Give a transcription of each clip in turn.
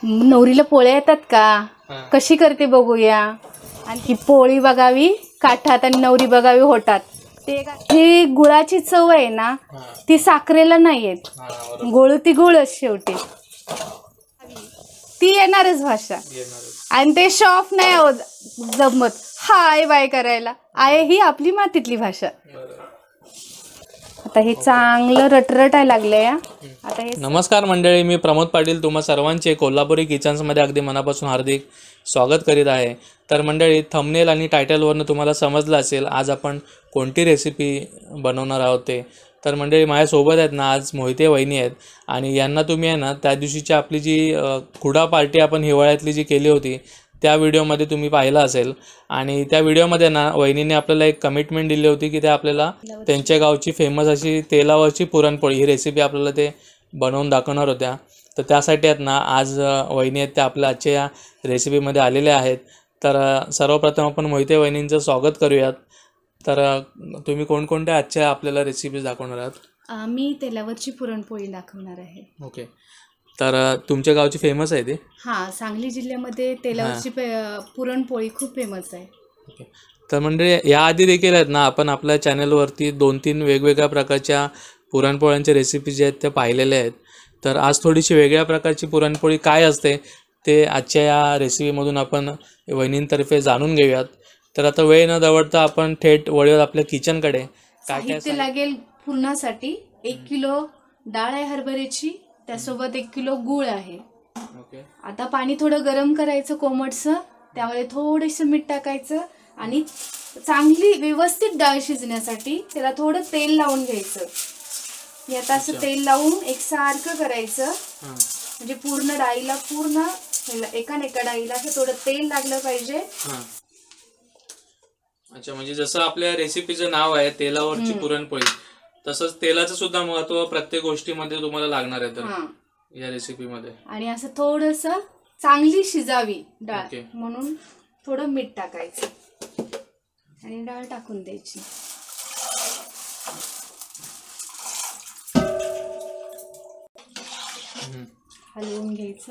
नवरीला पोळ्या येतात का, कशी करते बघूया. आणि ही पोळी बघावी काठात आणि नवरी बघावी होतात. ते जी गुळाची चव आहे ना ती साखरेला नाही येत. गुळ ती गुळच शेवटी ती येणारच भाषा. आणि ते शॉफ नाही जमत हाय बाय करायला. आहे ही आपली मातीतली भाषा. आता हे चांगलं रटरटायला लागलंय. आता हे नमस्कार मंडळी, मी प्रमोद पाटील तुम्हा सर्वांचे कोल्हापुरी किचन्समध्ये अगदी मनापासून हार्दिक स्वागत करीत आहे. तर मंडळी, थंबनेल आणि टायटलवरनं तुम्हाला समजलं असेल आज आपण कोणती रेसिपी बनवणार आहोत ते. तर मंडळी, माझ्यासोबत आहेत ना आज मोहिते वहिनी आहेत. आणि यांना तुम्ही आहे ना त्या दिवशीची आपली जी खुडा पार्टी आपण हिवाळ्यातली जी केली होती त्या व्हिडिओमध्ये तुम्ही पाहिलं असेल. आणि त्या व्हिडिओमध्ये ना वहिनीने आपल्याला एक कमिटमेंट दिली होती की ते आपल्याला त्यांच्या गावची फेमस अशी तेलावरची पुरणपोळी ही रेसिपी आपल्याला ते बनवून दाखवणार होत्या. तर त्यासाठी आहेत ना आज वहिनी आहेत त्या आपल्या आजच्या या रेसिपीमध्ये आलेल्या आहेत. तर सर्वप्रथम आपण मोहिते वहिनींचं स्वागत करूयात. तर तुम्ही कोणकोणत्या आजच्या आपल्याला रेसिपीज दाखवणार आहात? मी तेलावरची पुरणपोळी दाखवणार आहे. ओके. तर तुमच्या गावची फेमस आहे ती? हां, सांगली जिल्ह्यामध्ये तेलावरची पुरणपोळी खूप फेमस आहे. ओके. तर म्हणजे याआधी देखील आहेत ना आपण आपल्या चॅनलवरती 2-3 वेगवेगळ्या प्रकारच्या पुरणपोळ्यांच्या रेसिपी ज्या आहेत त्या पाहिलेल्या आहेत. तर आज थोडीशी वेगळ्या प्रकारची पुरणपोळी काय असते ते आजच्या या रेसिपीमधून आपण वहिनींतर्फे जाणून घेऊयात. तर आता वेळ न दवडता आपण थेट वळूयात आपल्या किचनकडे. साहित्य लागेल पुरणासाठी 1 किलो डाळ आहे हरभऱ्याची, त्यासोबत 1 किलो गूळ आहे. ओके. आता पाणी थोडं गरम करायचं कोमटसं, त्यामध्ये थोडंसं मीठ टाकायचं आणि चांगली व्यवस्थित डाळ शिजण्यासाठी त्याला थोडं तेल लावून घ्यायचं. यात असं तेल लावून एकसारखं करायचं. म्हणजे पूर्ण डाळीला एका डाळीला असं थोडं तेल लागलं पाहिजे. अच्छा, म्हणजे जसं आपल्या रेसिपीचं नाव आहे तेलावरची पुरणपोळी, तसंच तेलाचं सुद्धा महत्व प्रत्येक गोष्टीमध्ये तुम्हाला लागणार आहे तर या रेसिपीमध्ये. आणि असं थोडंसं चांगली शिजावी डाळ म्हणून थोडं मीठ टाकायचं आणि डाळ टाकून द्यायची. हलवून घ्यायचं,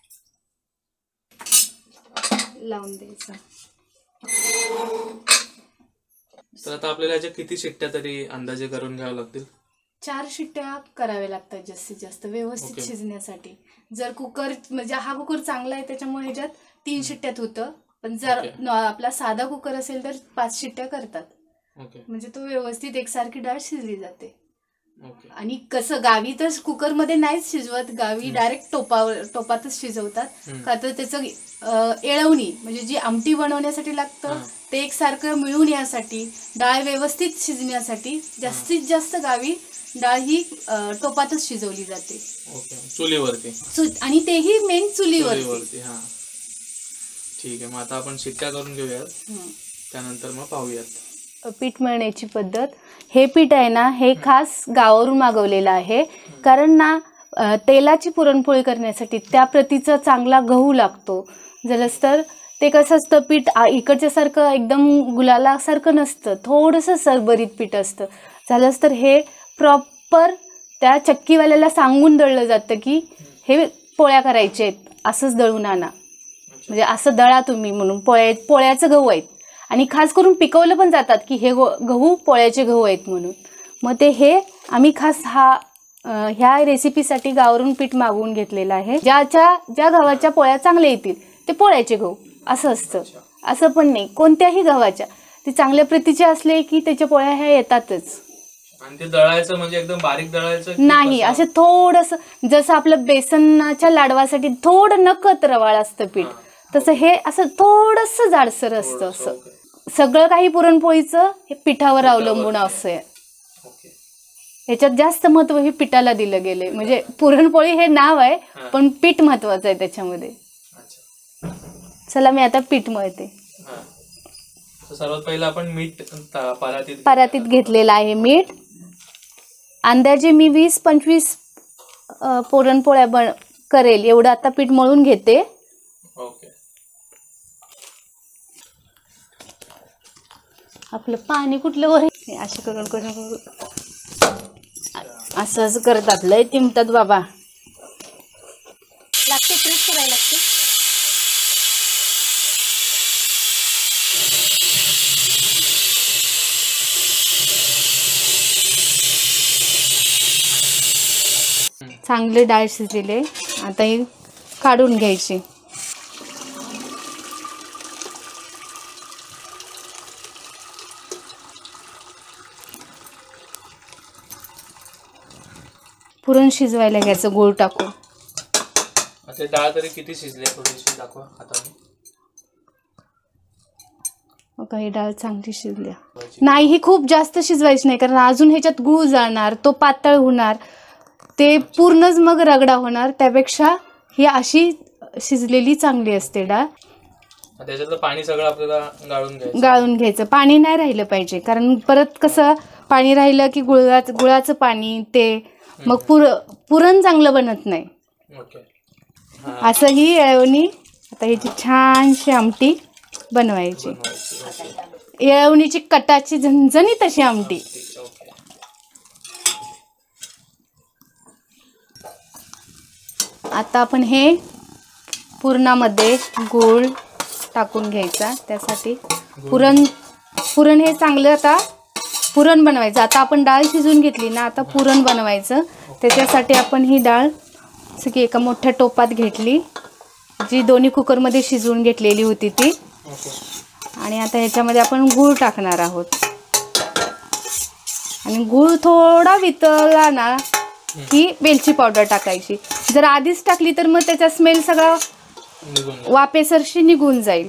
लावून द्यायचं. तर आता आपल्याला याच्या किती शिट्ट्या तरी अंदाजे करून घ्यावं लागतील? 4 शिट्ट्या कराव्या लागतात जास्तीत जास्त व्यवस्थित शिजण्यासाठी. जर कुकर म्हणजे हा कुकर चांगला आहे त्याच्यामुळे ह्याच्यात 3 शिट्ट्यात होतं. पण जर आपला साधा कुकर असेल तर 5 शिट्ट्या करतात. म्हणजे तो व्यवस्थित एकसारखी डाळ शिजली जाते. आणि कसं गावी तर कुकरमध्ये नाहीच शिजवत, गावी डायरेक्ट टोपातच शिजवतात. का तर त्याचं येळवणी म्हणजे जी आमटी बनवण्यासाठी लागतं ते एकसारखं मिळून यासाठी, डाळ व्यवस्थित शिजण्यासाठी जास्तीत जास्त गावी डाळ ही टोपातच शिजवली जाते. चुलीवरती. आणि तेही मेन चुलीवरती. ठीक आहे, मग आता आपण शिट्ट्या करून घेऊयात, त्यानंतर मग पाहूयात. पीठ मळण्याची पद्धत. हे पीठ आहे ना हे खास गावावरून मागवलेलं आहे. कारण ना तेलाची पुरणपोळी करण्यासाठी त्या प्रतीचा चांगला गहू लागतो. जलस तर ते कसं असतं पीठ इकडच्या सारखं एकदम गुलालासारखं नसतं, थोडंसं सरबरीत पीठ असतं. झालंच तर हे प्रॉपर त्या चक्कीवाल्याला सांगून दळलं जातं की हे पोळ्या करायचे आहेत, असंच दळून आणा, म्हणजे असं दळा तुम्ही म्हणून. पोळ्याचं गहू आहेत आणि खास करून पिकवलं पण जातात की हे गहू पोळ्याचे गहू आहेत म्हणून. मग ते हे आम्ही खास ह्या रेसिपीसाठी गावावरून पीठ मागवून घेतलेलं आहे. ज्या गव्हाच्या पोळ्या चांगल्या येतील ते पोळ्याचे गहू असं असतं. असं पण नाही, कोणत्याही गव्हाच्या ते चांगल्या प्रतीचे असले की त्याच्या पोळ्या ह्या येतातच. आणि ते दळायचं म्हणजे एकदम बारीक दळायचं नाही, असं थोडंसं जसं आपलं बेसनाच्या लाडवासाठी थोडं नकत रवाळ असतं पीठ, तसं हे असं थोडंसं जाडसर असतं. असं सगळं काही पुरणपोळीचं हे पिठावर अवलंबून असं. ह्याच्यात जास्त महत्व हे पिठाला दिलं गेलंय. म्हणजे पुरणपोळी हे नाव आहे पण पीठ महत्वाचं आहे त्याच्यामध्ये. चला मी आता पीठ मळते. सर्वात पहिला आपण मीठ परातीत घेतलेलं आहे मीठ. अंदाजे मी 20-25 पुरणपोळ्या करेल एवढं आता पीठ मळून घेते. आपलं पाणी कुठलं वर असं करून असं करतात, लय तिमतात बाबा. लागते प्रेस करायला लागते. चांगले डाळ शिजलेले, आता ही काढून घ्यायची. पुरण शिजवायला घ्यायचं गूळ टाकून. ते डाळ तरी किती शिजली थोडीशी दाखवा हाताने. बघा ही डाळ चांगली शिजली नाही. ही खूप जास्त शिजवायची नाही, कारण अजून ह्याच्यात गूळ जाणार, तो पातळ होणार, ते पूर्णच मग रगडा होणार. त्यापेक्षा ही अशी शिजलेली चांगली असते डाळ. त्याच्यातलं पाणी सगळं आपल्याला गाळून घ्यायचं. पाणी नाही राहिलं पाहिजे, कारण परत कसं पाणी राहिलं की गुळाचं पाणी ते मग पुरण चांगलं बनत नाही. असं ही येळवणी. आता ह्याची छानशी आमटी बनवायची. येळवणीची कटाची झणझणीत अशी आमटी. आता आपण हे पुरणामध्ये गूळ टाकून घ्यायचा. त्यासाठी पुरण हे चांगलं आता पुरण बनवायचं. आता आपण डाळ शिजून घेतली ना, आता पुरण बनवायचं. त्याच्यासाठी आपण ही डाळ सगळी एका मोठ्या टोपात घेतली, जी दोन्ही कुकरमध्ये शिजवून घेतलेली होती ती. आणि आता ह्याच्यामध्ये आपण गूळ टाकणार आहोत. आणि गूळ थोडा वितळला ना की वेलची पावडर टाकायची. जर आधीच टाकली तर मग त्याचा स्मेल सगळा वाफेसरशी निघून जाईल.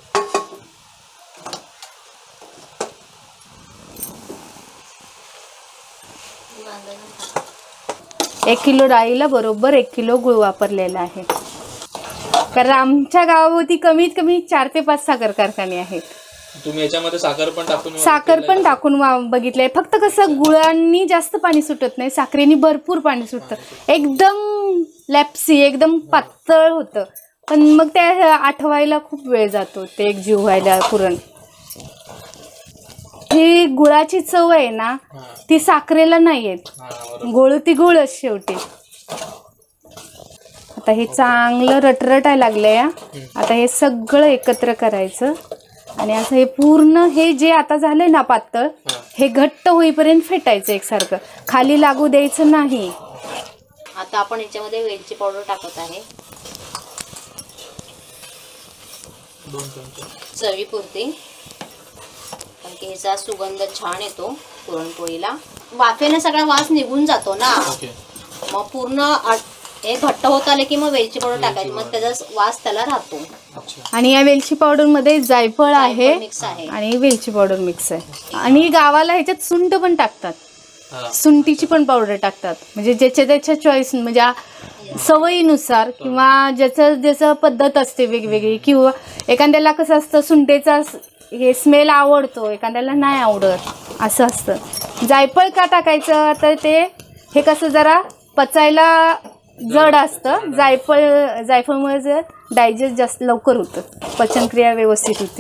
एक किलो डाळीला बरोबर 1 किलो गूळ वापरलेला आहे. कारण आमच्या गावावरती कमीत कमी 4 ते 5 साखर कारखाने आहेत. तुम्ही याच्यामध्ये साखर पण टाकून बघितलंय. फक्त कसं गुळांनी जास्त पाणी सुटत नाही, साखरेनी भरपूर पाणी सुटतं. एकदम लॅप्सी, एकदम पातळ होतं. पण मग ते आठवायला खूप वेळ जातो, ते एकजीव व्हायला पुरण. ही गुळाची चव आहे ना, ती साखरेला नाही येत. गुळ ती गुळच शेवटी. आता हे चांगलं रटरटायला लागलंय. आता हे सगळं एकत्र करायचं आणि असं हे पूर्ण हे जे आता झालंय ना पातळ, हे घट्ट होईपर्यंत फेटायचं एकसारखं. खाली लागू द्यायचं नाही. आता आपण याच्यामध्ये वेलची पावडर टाकत आहे, चवीपुरती. कारण की ह्याचा सुगंध छान येतो पुरणपोळीला. वाफेने सगळा वास निघून जातो ना, मग पूर्ण हे घट्ट होत आले की मग वेलची पावडर टाकायची, मग त्याचा वास त्याला राहतो. आणि या वेलची पावडर मध्ये जायफळ आहे आणि वेलची पावडर मिक्स आहे. आणि गावाला ह्याच्यात सुंठ पण टाकतात, सुंठीची पण पावडर टाकतात. म्हणजे ज्याच्या त्याच्या चॉईस, म्हणजे सवयीनुसार किंवा ज्याचं पद्धत असते वेगवेगळी. किंवा एखाद्याला कसं असतं सुंठेचा हे स्मेल आवडतो, एखाद्याला नाही आवडत, असं असतं. जायफळ का टाकायचं तर ते हे कसं जरा पचायला जड असतं. जायफळमुळे डायजेस्ट जास्त लवकर होतं, पचनक्रिया व्यवस्थित होते.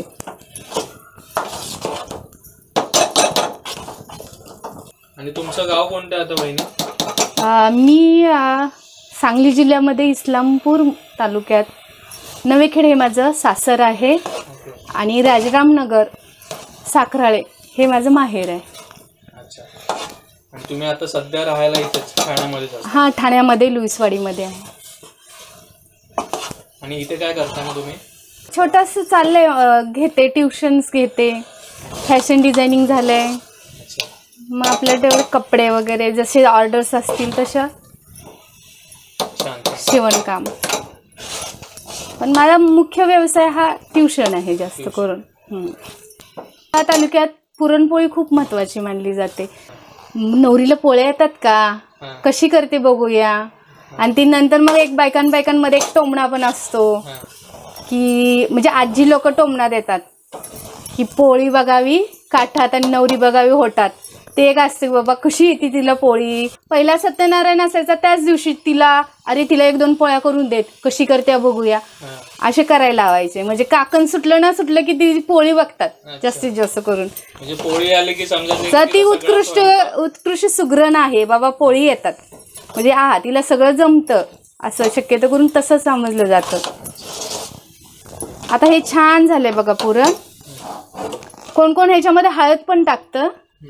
आणि तुमचं गाव कोणतं आता बहिणी? मी सांगली जिल्ह्यामध्ये इस्लामपूर तालुक्यात नवेखेड हे माझं सासर आहे. आणि राजरामनगर साखराळे हे माझं माहेर आहे. आणि तुम्ही आता सध्या राहायला इथेच ठाण्यामध्येच? हां, ठाण्यामध्ये लुईसवाडीमध्ये आहे. आणि इथे काय करता मग तुम्ही? छोटंसं चाललंय, घेते ट्युशन्स घेते, फॅशन डिझायनिंग झालंय. मग आपल्या तेवढे कपडे वगैरे जसे ऑर्डर्स असतील तशा शिवणकाम. पण माझा मुख्य व्यवसाय हा ट्युशन आहे जास्त करून. या तालुक्यात पुरणपोळी खूप महत्त्वाची मानली जाते. नवरीला पोळ्या येतात का, कशी करते बघूया. आणि ती नंतर मग एक बायकांमध्ये एक टोमणा पण असतो की म्हणजे आजी लोक टोमणा देतात की पोळी बघावी काठात आणि नवरी बघावी होतात. ते एक असते बाबा कशी येते तिला पोळी. पहिला सत्यनारायण असायचा त्याच दिवशी तिला अरे तिला 1-2 पोळ्या करून देत, कशी करते बघूया, असे करायला लावायचे. म्हणजे काकण सुटलं ना सुटलं की ती पोळी बघतात जास्तीत जास्त करून. म्हणजे पोळी आली की समजा ती उत्कृष्ट सुगरण आहे बाबा, पोळी येतात म्हणजे तिला सगळं जमतं. असं शक्यतो करून तसं समजलं जातं. आता हे छान झालंय बघा पुरण. कोण कोण ह्याच्यामध्ये हळद पण टाकतं.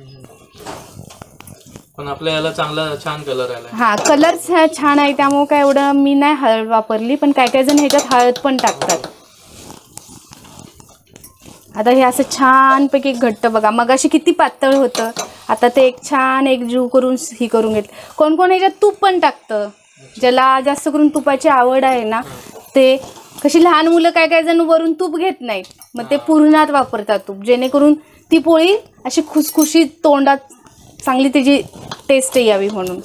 पण आपल्या याला चांगला छान कलर आला. हा, कलर छान आहे त्यामुळे काय एवढं मी नाही हळद वापरली, पण काय काय जण ह्याच्यात हळद पण टाकतात. आता हे असं छानपैकी घट्ट बघा, मगाशी किती पातळ होतं, आता ते एक छान एकजीव करून ही करून घेतलं. कोण कोण ह्याच्यात तूप पण टाकतं. ज्याला जास्त करून तुपाची आवड आहे ना, ते कशी लहान मुलं काय काय जण वरून तूप घेत नाहीत, मग ते पुरणात वापरतात तूप, जेणेकरून ती पोळी अशी खुसखुशीत तोंडात चांगली त्याची टेस्ट यावी म्हणून.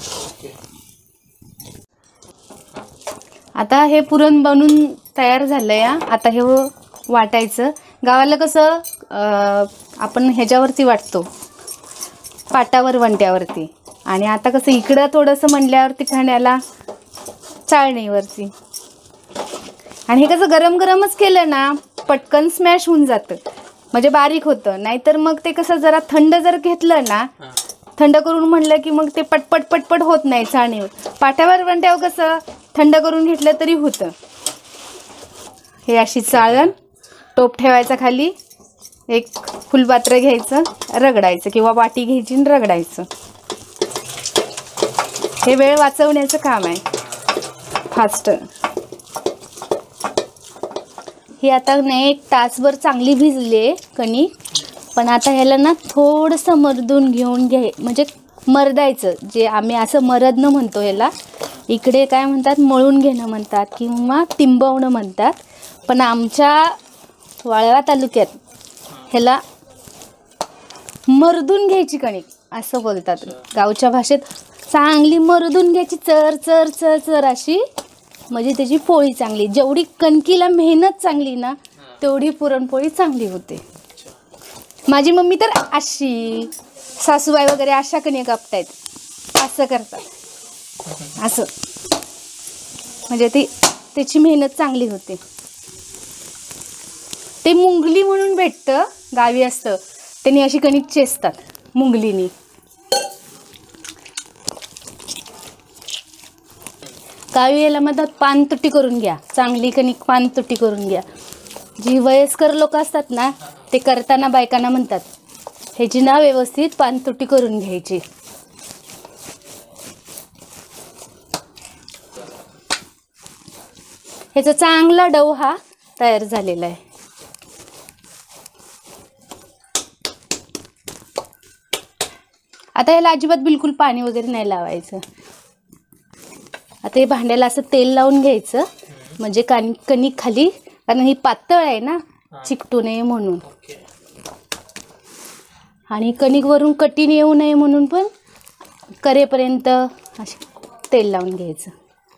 आता हे पुरण बनून तयार झालंय. आता हे वाटायचं. गावाला कसं आपण ह्याच्यावरती वाटतो, पाटावर वंट्यावरती, आणि आता कसं इकडं थोडंसं म्हणल्यावरती ठाण्याला चाळणीवरती. आणि हे कसं गरम गरमच केलं ना पटकन स्मॅश होऊन जातं, म्हणजे बारीक होतं. नाहीतर मग ते कसं जरा थंड जर घेतलं ना, थंड करून म्हणलं की मग ते पटपट पटपट होत नाही चाळणीवर. पाटावर वंट्यावर कसं थंड करून घेतलं तरी होतं. हे अशी चाळण, टोप ठेवायचा खाली, एक फुलपात्र घ्यायचं, रगडायचं, किंवा वाटी घ्यायची आणि रगडायचं. हे वेळ वाचवण्याचं काम आहे, फास्ट. ही आता नाही 1 तासभर चांगली भिजली आहे कणिक, पण आता ह्याला ना थोडंसं मर्दून घेऊन म्हणजे मर्दायचं, जे आम्ही असं मरदणं म्हणतो ह्याला. इकडे काय म्हणतात, मळून घेणं म्हणतात किंवा तिंबवणं म्हणतात, पण आमच्या वाळवा तालुक्यात ह्याला मर्दून घ्यायची कणिक असं बोलतात. गावच्या भाषेत चांगली मर्दून घ्यायची, चर चर चर चर अशी, म्हणजे त्याची पोळी चांगली. जेवढी कणकीला मेहनत चांगली ना, तेवढी पुरणपोळी चांगली होते. माझी मम्मी तर अशी, सासूबाई वगैरे अशा कणिक कापतायत, असं करतात, असं, म्हणजे त्याची मेहनत चांगली होते. ते मुंगली म्हणून भेटतं, गावी असतं, त्यांनी अशी कणिक चेचतात मुंगलीनी. गावी याला मधात पानतुटी करून घ्या, चांगली कणिक पानतुटी करून घ्या. जी वयस्कर लोक असतात ना, ते करताना बायकांना म्हणतात, ह्याची ना व्यवस्थित पानतुटी करून घ्यायची. ह्याचा चांगला डव हा तयार झालेला आहे. आता ह्याला अजिबात बिलकुल पाणी वगैरे नाही लावायचं. आता हे भांड्याला असं तेल लावून घ्यायचं, म्हणजे कणिक खाली, कारण ही पातळ आहे ना, चिकटू नये म्हणून, आणि कणिक वरून कठीण येऊ नये म्हणून पण करेपर्यंत असे तेल लावून घ्यायचं.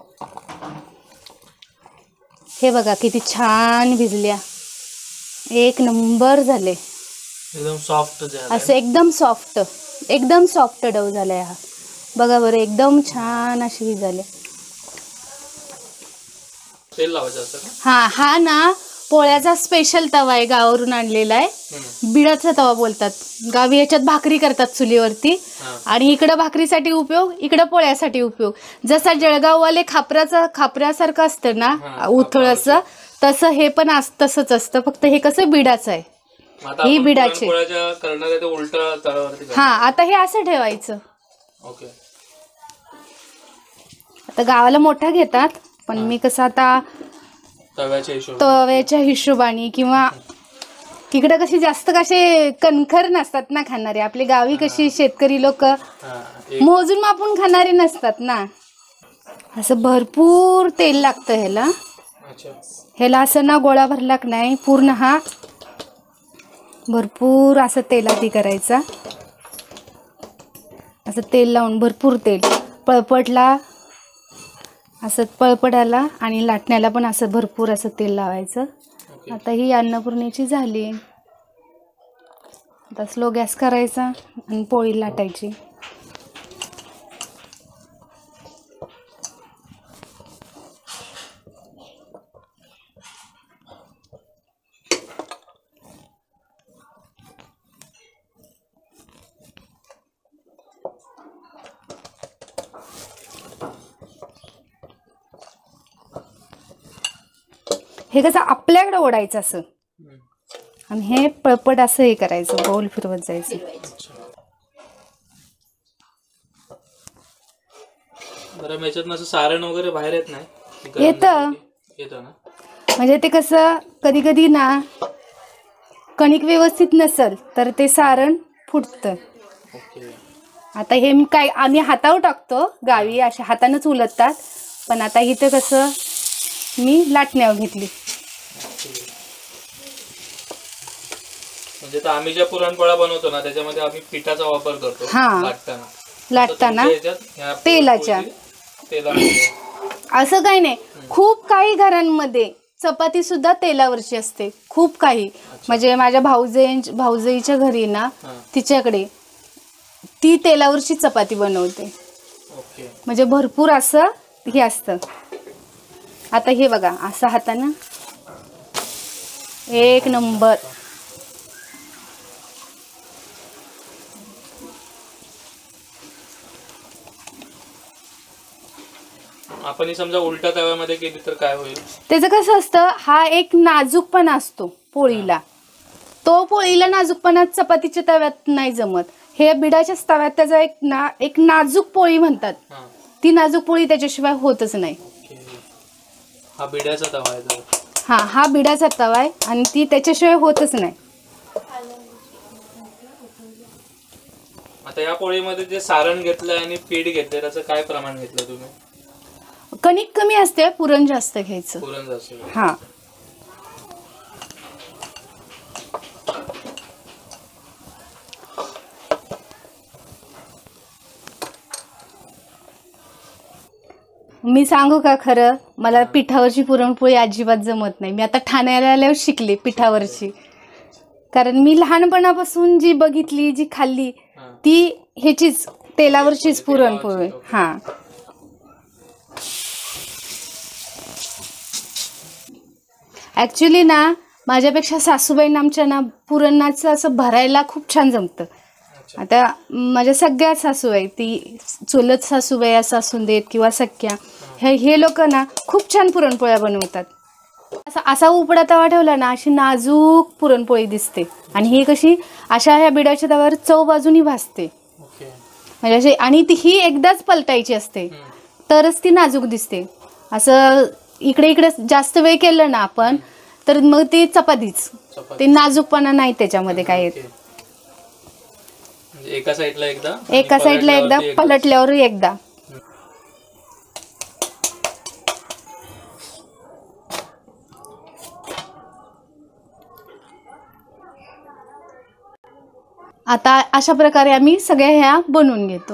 हे बघा किती छान भिजल्या, एक नंबर झाले, एकदम सॉफ्ट झालं. असं एकदम सॉफ्ट डव झालाय हा. बघा बरं, एकदम छान अशी ही झाले. तेल लावायचं असतं का? हा ना पोळ्याचा स्पेशल तवा आहे, गावावरून आणलेला आहे. बिडाचा तवा बोलतात गावी. याच्यात भाकरी करतात चुलीवरती, आणि इकडं भाकरीसाठी उपयोग, इकडं पोळ्यासाठी उपयोग. जसा जळगाववाले खापऱ्यासारखं असतं ना उथळचं, तसं हे पण तसंच असतं, फक्त हे कसं बिडाचं आहे. ही बिडाचे. हा, आता हे असं ठेवायचं. आता गावाला मोठा घेतात, पण मी कसं आता तव्याच्या हिशोबाने, किंवा तिकडे कशी जास्त कसे कणखर नसतात ना खाणारे. आपली गावी कशी शेतकरी लोक मोजून मापून खाणारे नसतात ना. असं भरपूर तेल लागतं ह्याला. ह्याला असं ना गोळा भरला की नाही, पूर्ण हा भरपूर असं तेलात करायचा. असं तेल लावून भरपूर तेल पळपटला, असं पळपटाला आणि लाटण्याला पण असं भरपूर असं तेल लावायचं. आता ही अन्नपूर्णेची झाली. आता स्लो गॅस करायचा आणि पोळी लाटायची. हे कसं आपल्याकडे ओढायचं असं आणि हे पळपट असं हे करायचं, गोल फिरवत जायचं. बरं, याच्यातनं असं सारण वगैरे बाहेर येत नाही? येतं. येतं ना. म्हणजे ते कसं कधी कधी ना कणिक व्यवस्थित नसल तर ते सारण फुटतं. ओके. आता हे काय आम्ही हातावर टाकतो, गावी अशा हातानंच उलटतात, पण आता इथं कसं मी लाटण्यावर घेतली. म्हणजे आम्ही ज्या पुरणपोळ्या बनवतो ना त्याच्यामध्ये आम्ही पिठाचा वापर करतो लाटताना तेलाच्या. तेलामध्ये असं काही नाही, खूप काही घरांमध्ये चपाती सुद्धा तेलावरची असते, खूप काही. म्हणजे माझ्या भाऊजाईच्या घरी ना तिच्याकडे ती तेलावरची चपाती बनवते. म्हणजे भरपूर असं हे असतं. आता हे बघा असं हातानं एक नंबर. आपण समजा उलट्या तव्यामध्ये केली तर काय होईल? त्याचं कसं असतं, हा एक नाजूकपणा असतो पोळीला, तो पोळीला नाजूकपणा चपातीच्या तव्यात नाही जमत. हे बिडाच्याच तव्यात त्याचा एक नाजूक पोळी म्हणतात, ती नाजूक पोळी त्याच्याशिवाय होतच नाही. हा बिड्याचा तवा आहे. हा बिडाचा तवा आहे आणि ती त्याच्याशिवाय होतच नाही. आता या पोळीमध्ये जे सारण घेतलंय आणि पीठ घेतलंय त्याचं काय प्रमाण घेतलं तुम्ही? कणिक कमी असते, पुरण जास्त घ्यायचं. पुरण जास्त. हा. मी सांगू का खरं, मला पिठावरची पुरणपोळी अजिबात जमत नाही. मी आता ठाण्याला आल्यावर शिकले पिठावरची, कारण मी लहानपणापासून जी बघितली जी खाल्ली ती ह्याचीच तेलावरचीच पुरणपोळी. हा. ॲक्च्युली ना माझ्यापेक्षा सासूबाईंना आमच्या ना पुरणाचं असं भरायला खूप छान जमतं. आता माझ्या सगळ्या सासूबाई, ती चुलत सासूबाई असं असून देत किंवा सख्या, हे लोक ना खूप छान पुरणपोळ्या बनवतात. असा उपडा तवा ठेवला ना अशी नाजूक पुरणपोळी दिसते. आणि ही कशी अशा ह्या बिडाच्या तव्यावर चव बाजूनी भासते. म्हणजे अशी, आणि ती ही एकदाच पलटायची असते तरच ती नाजूक दिसते. असं इकडे जास्त वेळ केलं ना आपण तर मग ती चपातीच, ते नाजूकपणा नाही त्याच्यामध्ये काय येत. एका साईडला एकदा पलटल्यावर एकदा. आता अशा प्रकारे आम्ही सगळ्या ह्या बनवून घेतो.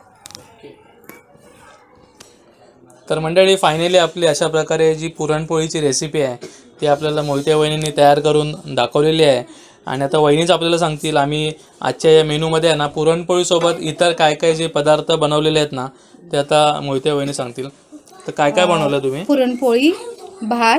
तर मंडळी, फायनली आपली अशा प्रकारे जी पुरणपोळीची रेसिपी आहे ती आपल्याला मोहिते वहिनींनी तयार करून दाखवलेली आहे. आणि आता वहिनीच आपल्याला सांगतील आम्ही आजच्या या मेनूमध्ये आहे ना पुरणपोळीसोबत इतर काय काय जे पदार्थ बनवलेले आहेत ना ते आता मोहिते वहिनी सांगतील. तर काय काय बनवलं तुम्ही? पुरणपोळी, भात,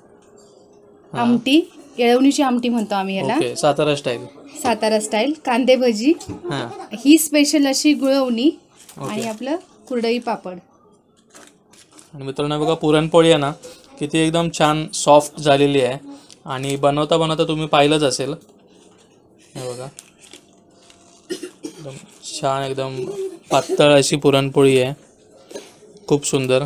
आमटी, येळवणीची आमटी म्हणतो आम्ही याला, सातारा स्टाईल, कांदे भजी, ही स्पेशल अशी गुळवणी, आणि आपलं कुरडई पापड. आणि मित्रांनो बघा, पुरणपोळी आहे ना किती एकदम छान सॉफ्ट झालेली आहे. आणि बनवता तुम्ही पाहिलंच असेल. हे बघा, एकदम छान, एकदम पातळ अशी पुरणपोळी आहे, खूप सुंदर.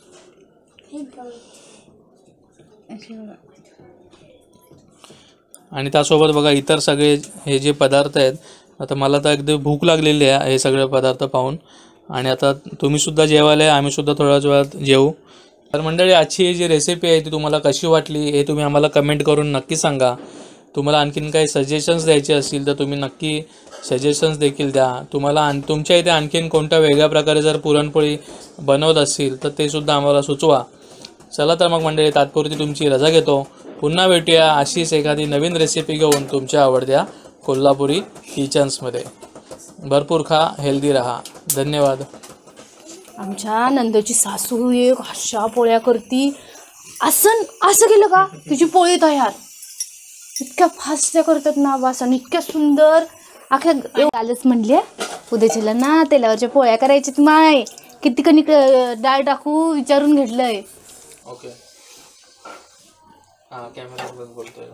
आणि त्यासोबत बघा इतर सगळे हे जे पदार्थ आहेत. आता मला तर अगदी भूक लागलेली आहे हे सगळे पदार्थ पाहून. आणि आता तुम्हीसुद्धा जेवायला आहे, आम्हीसुद्धा थोड्याच वेळात जेवू. तर मंडळी, आजची जी रेसिपी आहे ती तुम्हाला कशी वाटली हे तुम्ही आम्हाला कमेंट करून नक्की सांगा. तुम्हाला आणखीन काही सजेशन्स द्यायचे असतील तर तुम्ही नक्की सजेशन्स देखील द्या. तुम्हाला तुमच्या इथे आणखीन कोणत्या वेगळ्या प्रकारे जर पुरणपोळी बनवत असतील तर ते सुद्धा आम्हाला सुचवा. चला तर मग मंडळी, तात्पुरती तुमची रजा घेतो. पुन्हा भेटूया अशीच एखादी नवीन रेसिपी घेऊन तुमच्या आवडत्या कोल्हापुरी किचन्समध्ये. भरपूर खा, हेल्दी रहा. धन्यवाद. आमच्या नंदोची सासू एक अशा पोळ्या करती, असं केलं का तुझी पोळी तयार. इतक्या फास्ट त्या करतात ना वास, आणि इतक्या सुंदर. कालच म्हणले उद्याच्याला ना तेलावरच्या पोळ्या करायच्यात माय, किती कणिक डाळ टाकू विचारून घेतलंय. ओके. हा कॅमेऱ्यात बोलतोय.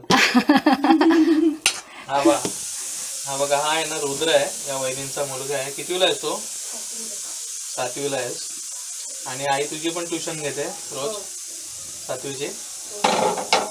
हा बघा, हा आहे ना रुद्र आहे, या वहिनींचा मुलगा आहे. कितवीला आहेस तो? 7वीला आहेस. आणि आई तुझी पण ट्युशन घेते रोज 7वीची.